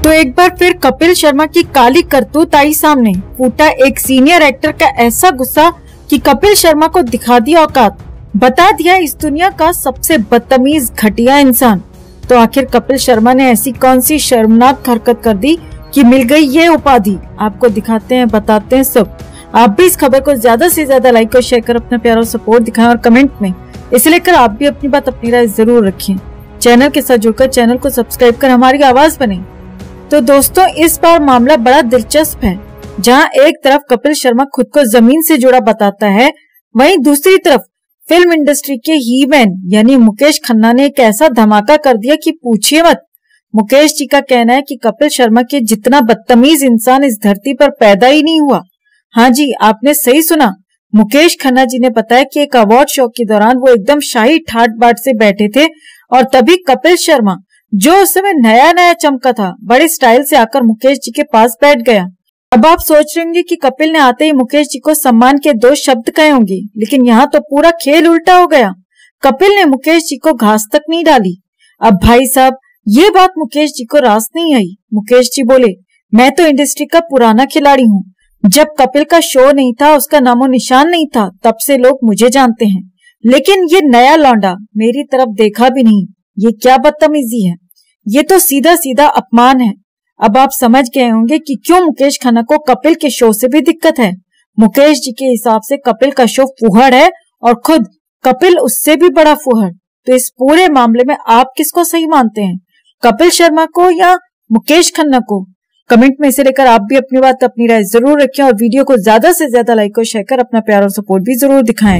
तो एक बार फिर कपिल शर्मा की काली करतूत आई सामने। फूटा एक सीनियर एक्टर का ऐसा गुस्सा कि कपिल शर्मा को दिखा दिया औकात, बता दिया इस दुनिया का सबसे बदतमीज घटिया इंसान। तो आखिर कपिल शर्मा ने ऐसी कौन सी शर्मनाक हरकत कर दी कि मिल गई ये उपाधि? आपको दिखाते हैं, बताते हैं सब। आप भी इस खबर को ज्यादा से ज्यादा लाइक और शेयर कर अपना प्यार और सपोर्ट दिखाएं और कमेंट में इसे लेकर आप भी अपनी बात, अपनी राय जरूर रखें। चैनल के साथ जुड़कर चैनल को सब्सक्राइब कर हमारी आवाज बने। तो दोस्तों, इस बार मामला बड़ा दिलचस्प है। जहां एक तरफ कपिल शर्मा खुद को जमीन से जुड़ा बताता है, वहीं दूसरी तरफ फिल्म इंडस्ट्री के हीमैन यानी मुकेश खन्ना ने एक ऐसा धमाका कर दिया कि पूछिए मत। मुकेश जी का कहना है कि कपिल शर्मा के जितना बदतमीज इंसान इस धरती पर पैदा ही नहीं हुआ। हाँ जी, आपने सही सुना। मुकेश खन्ना जी ने बताया कि एक अवार्ड शो के दौरान वो एकदम शाही ठाट बाट से बैठे थे और तभी कपिल शर्मा, जो उस समय नया नया चमका था, बड़े स्टाइल से आकर मुकेश जी के पास बैठ गया। अब आप सोच रहे होंगे कि कपिल ने आते ही मुकेश जी को सम्मान के 2 शब्द कहे होंगे, लेकिन यहाँ तो पूरा खेल उल्टा हो गया। कपिल ने मुकेश जी को घास तक नहीं डाली। अब भाई साहब, ये बात मुकेश जी को रास नहीं आई। मुकेश जी बोले, मैं तो इंडस्ट्री का पुराना खिलाड़ी हूँ। जब कपिल का शो नहीं था, उसका नामो निशान नहीं था, तब से लोग मुझे जानते हैं। लेकिन ये नया लौंडा मेरी तरफ देखा भी नहीं। ये क्या बदतमीजी है? ये तो सीधा सीधा अपमान है। अब आप समझ गए होंगे कि क्यों मुकेश खन्ना को कपिल के शो से भी दिक्कत है। मुकेश जी के हिसाब से कपिल का शो फुहड़ है और खुद कपिल उससे भी बड़ा फुहड़। तो इस पूरे मामले में आप किसको सही मानते हैं, कपिल शर्मा को या मुकेश खन्ना को? कमेंट में इसे लेकर आप भी अपनी बात, अपनी राय जरूर रखें और वीडियो को ज्यादा से ज्यादा लाइक और शेयर कर अपना प्यार और सपोर्ट भी जरूर दिखाएं।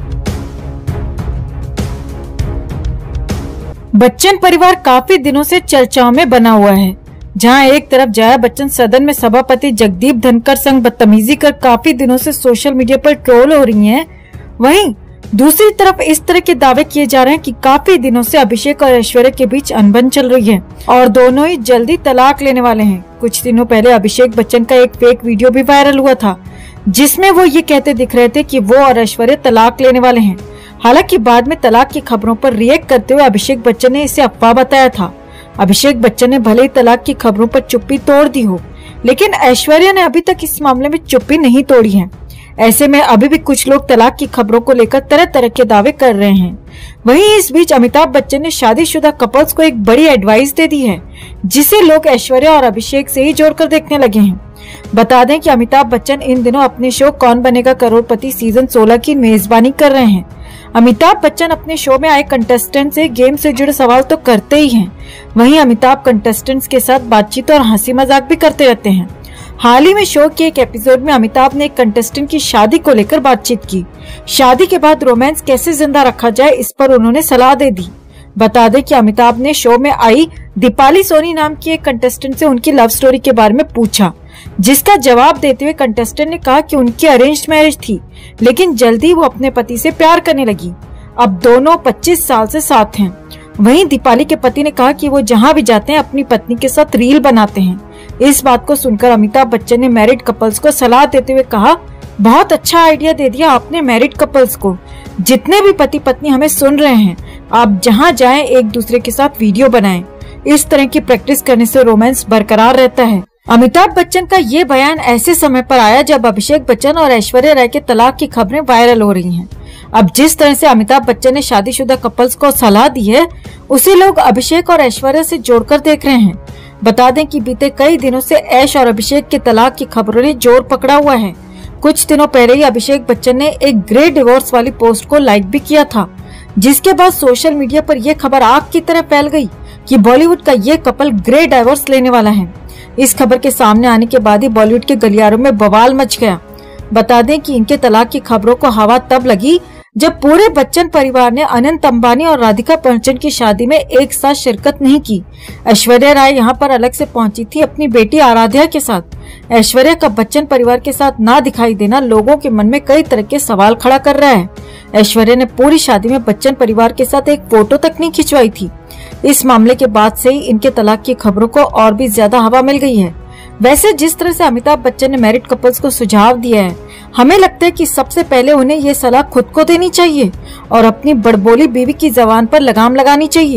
बच्चन परिवार काफी दिनों से चर्चाओं में बना हुआ है। जहां एक तरफ जया बच्चन सदन में सभापति जगदीप धनखड़ संग बदतमीजी कर काफी दिनों से सोशल मीडिया पर ट्रोल हो रही हैं, वहीं दूसरी तरफ इस तरह के दावे किए जा रहे हैं कि काफी दिनों से अभिषेक और ऐश्वर्या के बीच अनबन चल रही है और दोनों ही जल्दी तलाक लेने वाले हैं। कुछ दिनों पहले अभिषेक बच्चन का एक फेक वीडियो भी वायरल हुआ था, जिसमें वो ये कहते दिख रहे थे कि वो और ऐश्वर्या तलाक लेने वाले हैं। हालांकि बाद में तलाक की खबरों पर रिएक्ट करते हुए अभिषेक बच्चन ने इसे अफवाह बताया था। अभिषेक बच्चन ने भले ही तलाक की खबरों पर चुप्पी तोड़ दी हो, लेकिन ऐश्वर्या ने अभी तक इस मामले में चुप्पी नहीं तोड़ी है। ऐसे में अभी भी कुछ लोग तलाक की खबरों को लेकर तरह तरह के दावे कर रहे हैं। वहीं इस बीच अमिताभ बच्चन ने शादीशुदा कपल्स को एक बड़ी एडवाइस दे दी है, जिसे लोग ऐश्वर्या और अभिषेक से ही जोड़कर देखने लगे हैं। बता दें कि अमिताभ बच्चन इन दिनों अपने शो कौन बनेगा करोड़पति सीजन 16 की मेजबानी कर रहे हैं। अमिताभ बच्चन अपने शो में आए कंटेस्टेंट से गेम से जुड़े सवाल तो करते ही हैं, वहीं अमिताभ कंटेस्टेंट्स के साथ बातचीत और हंसी मजाक भी करते रहते हैं। हाल ही में शो के एक एपिसोड में अमिताभ ने एक कंटेस्टेंट की शादी को लेकर बातचीत की। शादी के बाद रोमांस कैसे जिंदा रखा जाए, इस पर उन्होंने सलाह दे दी। बता दें कि अमिताभ ने शो में आई दीपाली सोनी नाम की एक कंटेस्टेंट से उनकी लव स्टोरी के बारे में पूछा, जिसका जवाब देते हुए कंटेस्टेंट ने कहा कि उनकी अरेंज्ड मैरिज थी, लेकिन जल्दी वो अपने पति से प्यार करने लगी। अब दोनों 25 साल से साथ हैं। वहीं दीपाली के पति ने कहा कि वो जहां भी जाते हैं अपनी पत्नी के साथ रील बनाते हैं। इस बात को सुनकर अमिताभ बच्चन ने मैरिड कपल्स को सलाह देते हुए कहा, बहुत अच्छा आइडिया दे दिया आपने मैरिड कपल्स को। जितने भी पति पत्नी हमें सुन रहे हैं, आप जहां जाएं एक दूसरे के साथ वीडियो बनाएं। इस तरह की प्रैक्टिस करने से रोमांस बरकरार रहता है। अमिताभ बच्चन का ये बयान ऐसे समय पर आया जब अभिषेक बच्चन और ऐश्वर्या राय के तलाक की खबरें वायरल हो रही हैं। अब जिस तरह से अमिताभ बच्चन ने शादीशुदा कपल्स को सलाह दी है, उसे लोग अभिषेक और ऐश्वर्या से जोड़कर देख रहे हैं। बता दें कि बीते कई दिनों से ऐश और अभिषेक के तलाक की खबरों ने जोर पकड़ा हुआ है। कुछ दिनों पहले ही अभिषेक बच्चन ने एक ग्रे डिवोर्स वाली पोस्ट को लाइक भी किया था, जिसके बाद सोशल मीडिया पर यह खबर आग की तरह फैल गई कि बॉलीवुड का ये कपल ग्रे डाइवोर्स लेने वाला है। इस खबर के सामने आने के बाद ही बॉलीवुड के गलियारों में बवाल मच गया। बता दें कि इनके तलाक की खबरों को हवा तब लगी जब पूरे बच्चन परिवार ने अनंत अंबानी और राधिका बच्चन की शादी में एक साथ शिरकत नहीं की। ऐश्वर्या राय यहाँ पर अलग से पहुंची थी अपनी बेटी आराध्या के साथ। ऐश्वर्या का बच्चन परिवार के साथ ना दिखाई देना लोगों के मन में कई तरह के सवाल खड़ा कर रहा है। ऐश्वर्या ने पूरी शादी में बच्चन परिवार के साथ एक फोटो तक नहीं खिंचवाई थी। इस मामले के बाद से ही इनके तलाक की खबरों को और भी ज्यादा हवा मिल गई है। वैसे जिस तरह से अमिताभ बच्चन ने मैरिड कपल्स को सुझाव दिया है, हमें लगता है कि सबसे पहले उन्हें ये सलाह खुद को देनी चाहिए और अपनी बड़बोली बीवी की जबान पर लगाम लगानी चाहिए।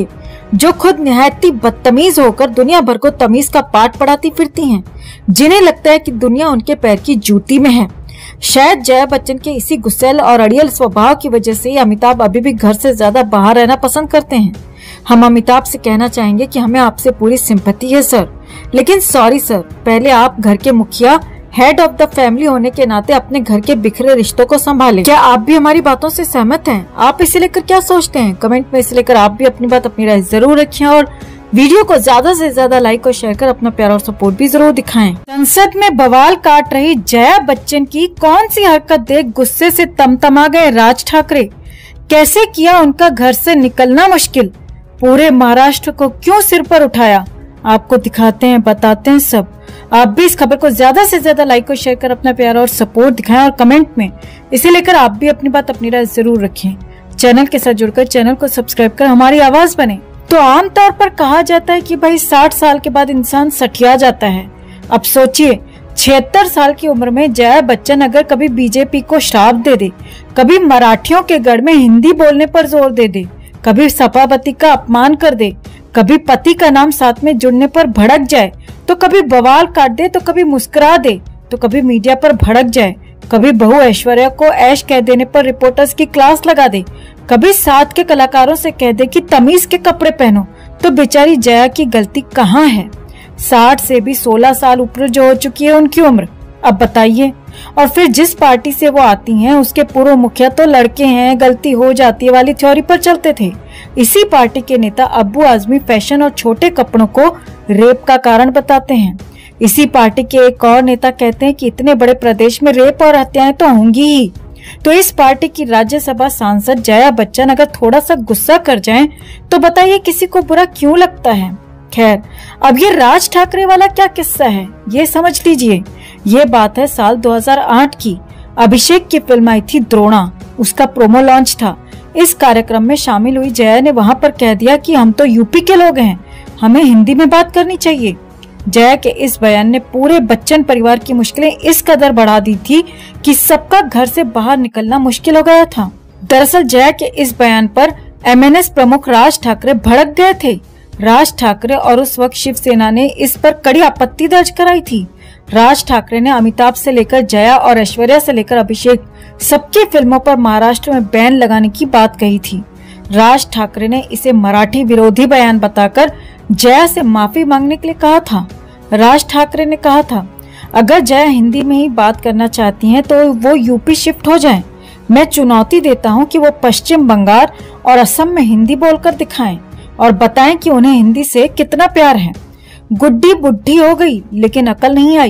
जो खुद निहायती बदतमीज होकर दुनिया भर को तमीज का पाठ पढ़ाती फिरती हैं, जिन्हें लगता है कि दुनिया उनके पैर की जूती में है। शायद जया बच्चन के इसी गुस्सैल और अड़ियल स्वभाव की वजह से अमिताभ अभी भी घर से ज्यादा बाहर रहना पसंद करते हैं। हम अमिताभ से कहना चाहेंगे कि हमें आपसे पूरी सिंपैथी है सर, लेकिन सॉरी सर, पहले आप घर के मुखिया, हेड ऑफ द फैमिली होने के नाते अपने घर के बिखरे रिश्तों को संभालें। क्या आप भी हमारी बातों से सहमत हैं? आप इसे लेकर क्या सोचते हैं? कमेंट में इसे लेकर आप भी अपनी बात, अपनी राय जरूर रखें और वीडियो को ज्यादा से ज्यादा लाइक और शेयर कर अपना प्यार और सपोर्ट भी जरूर दिखाएं। संसद में बवाल काट रही जया बच्चन की कौन सी हरकत देख गुस्से से तमतमा गए राज ठाकरे? कैसे किया उनका घर से निकलना मुश्किल? पूरे महाराष्ट्र को क्यों सिर पर उठाया? आपको दिखाते हैं, बताते हैं सब। आप भी इस खबर को ज्यादा से ज्यादा लाइक और शेयर कर अपना प्यार और सपोर्ट दिखाएं और कमेंट में इसे लेकर आप भी अपनी बात, अपनी राय जरूर रखें। चैनल के साथ जुड़कर चैनल को सब्सक्राइब कर हमारी आवाज बने। तो आमतौर पर कहा जाता है कि भाई 60 साल के बाद इंसान सठिया जाता है। अब सोचिए 76 साल की उम्र में जया बच्चन अगर कभी बीजेपी को श्राप दे दे, कभी मराठियों के गढ़ में हिंदी बोलने पर जोर दे दे, कभी सभापति का अपमान कर दे, कभी पति का नाम साथ में जुड़ने पर भड़क जाए, तो कभी बवाल काट दे, तो कभी मुस्कुरा दे, तो कभी मीडिया पर भड़क जाए, कभी बहू ऐश्वर्या को ऐश कह देने पर रिपोर्टर्स की क्लास लगा दे, कभी साथ के कलाकारों से कह दे कि तमीज के कपड़े पहनो, तो बेचारी जया की गलती कहाँ है? 60 से भी 16 साल ऊपर जो हो चुकी है उनकी उम्र। अब बताइए। और फिर जिस पार्टी से वो आती हैं उसके पूर्व मुखिया तो लड़के हैं, गलती हो जाती है वाली थ्योरी पर चलते थे। इसी पार्टी के नेता अब्बू आजमी फैशन और छोटे कपड़ों को रेप का कारण बताते हैं। इसी पार्टी के एक और नेता कहते हैं कि इतने बड़े प्रदेश में रेप और हत्याएं तो होंगी ही। तो इस पार्टी की राज्यसभा सांसद जया बच्चन अगर थोड़ा सा गुस्सा कर जाएं, तो बताइए किसी को बुरा क्यों लगता है? खैर, अब ये राज ठाकरे वाला क्या किस्सा है ये समझ लीजिए। ये बात है साल 2008 की। अभिषेक की फिल्म आई थी द्रोणा, उसका प्रोमो लॉन्च था। इस कार्यक्रम में शामिल हुई जया ने वहां पर कह दिया कि हम तो यूपी के लोग हैं, हमें हिंदी में बात करनी चाहिए। जया के इस बयान ने पूरे बच्चन परिवार की मुश्किलें इस कदर बढ़ा दी थी कि सबका घर से बाहर निकलना मुश्किल हो गया था। दरअसल जया के इस बयान पर एमएनएस प्रमुख राज ठाकरे भड़क गए थे। राज ठाकरे और उस वक्त शिवसेना ने इस पर कड़ी आपत्ति दर्ज कराई थी। राज ठाकरे ने अमिताभ से लेकर जया और ऐश्वर्या से लेकर अभिषेक सबकी फिल्मों पर महाराष्ट्र में बैन लगाने की बात कही थी। राज ठाकरे ने इसे मराठी विरोधी बयान बताकर जया से माफी मांगने के लिए कहा था। राज ठाकरे ने कहा था, अगर जया हिंदी में ही बात करना चाहती हैं तो वो यूपी शिफ्ट हो जाएं। मैं चुनौती देता हूं कि वो पश्चिम बंगाल और असम में हिंदी बोलकर दिखाएं और बताएं कि उन्हें हिंदी से कितना प्यार है। गुड्डी बुढ़ी हो गई लेकिन अकल नहीं आई।